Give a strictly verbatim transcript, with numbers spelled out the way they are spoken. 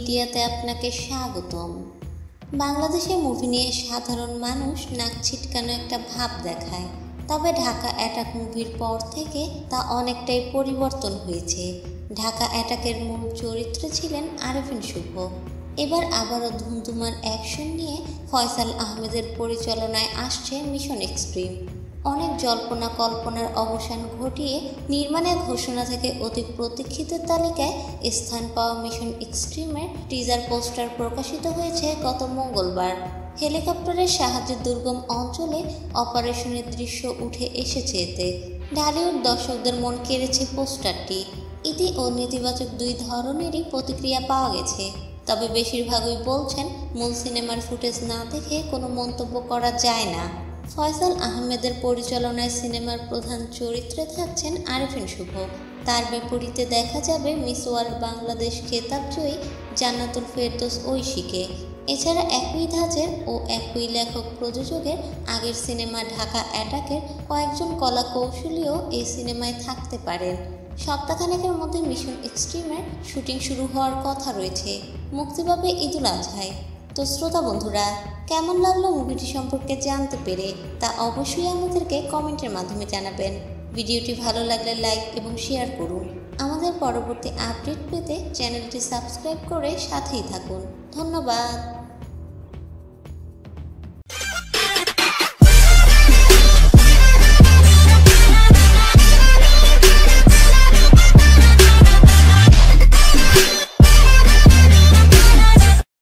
মিডিয়াতে আপনাকে স্বাগতম। বাংলাদেশের মুভি নিয়ে সাধারণ মানুষ নাক ছিটকানো একটা ভাব দেখায়, তবে ঢাকা অ্যাটাক মুভির পর থেকে তা অনেকটাই পরিবর্তন হয়েছে। ঢাকা অ্যাটাকের মূল চরিত্রে ছিলেন আরেফিন শুভ। এবার আবারও ধুমধুমার অ্যাকশন নিয়ে ফয়সাল আহমেদের পরিচালনায় আসছে মিশন এক্সট্রিম। অনেক জল্পনা কল্পনার অবসান ঘটিয়ে নির্মাণের ঘোষণা থেকে অতি প্রতীক্ষিতের তালিকায় স্থান পাওয়া মিশন এক্সট্রিমের টিজার পোস্টার প্রকাশিত হয়েছে গত মঙ্গলবার। হেলিকপ্টারের সাহায্যে দুর্গম অঞ্চলে অপারেশনের দৃশ্য উঠে এসেছে এতে। ঢালিউড দর্শকদের মন কেড়েছে পোস্টারটি। ইতি ও নেতিবাচক দুই ধরনেরই প্রতিক্রিয়া পাওয়া গেছে, তবে বেশিরভাগই বলছেন মূল সিনেমার ফুটেজ না দেখে কোনো মন্তব্য করা যায় না। ফয়সাল আহমেদের পরিচালনায় সিনেমার প্রধান চরিত্রে থাকছেন আরেফিন শুভ। তার বিপরীতে দেখা যাবে মিস ওয়ার্ল্ড বাংলাদেশ খেতাবজয়ী জান্নাতুল ফেরদৌস ঐশীকে। এছাড়া একই ধাঁচের ও একই লেখক প্রযোজকের আগের সিনেমা ঢাকা অ্যাটাকের কয়েকজন কলা কৌশলীও এই সিনেমায় থাকতে পারেন। সপ্তাহখানেকের মধ্যে মিশন এক্সট্রিমের শুটিং শুরু হওয়ার কথা রয়েছে। মুক্তি পাবে ঈদুল আজহায়। তো শ্রোতা বন্ধুরা, কেমন লাগলো মুভিটি সম্পর্কে জানতে পেরে তা অবশ্যই আমাদেরকে কমেন্টের মাধ্যমে জানাবেন। ভিডিওটি ভালো লাগলে লাইক এবং শেয়ার করুন। আমাদের পরবর্তী আপডেট পেতে চ্যানেলটি সাবস্ক্রাইব করে সাথেই থাকুন। ধন্যবাদ।